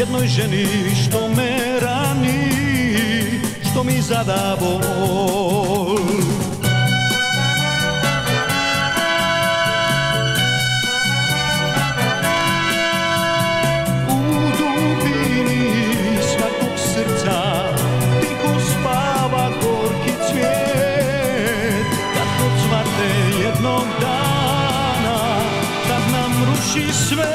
jednoj ženi što me rani, što mi zada bol. U dubini svakog srca tiho spava gorki cvijet, kad kod cvate jednog dana, kad nam ruši sve.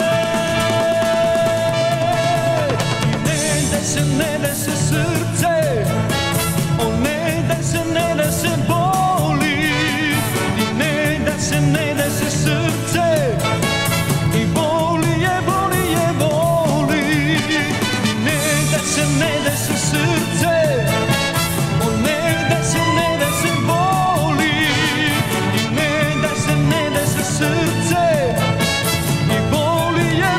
Ne da se srce, o ne da se boli, i ne da se srce, i boli je, i ne da se srce, o ne da se boli, i ne da se srce, i boli je,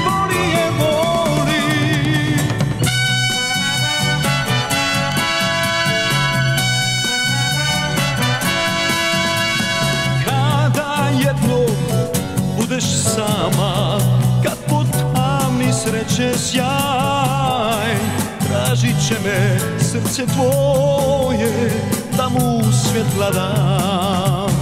sama, kad pod tamni sreće sjaj, tražit će me srce tvoje, da mu svjetla dam.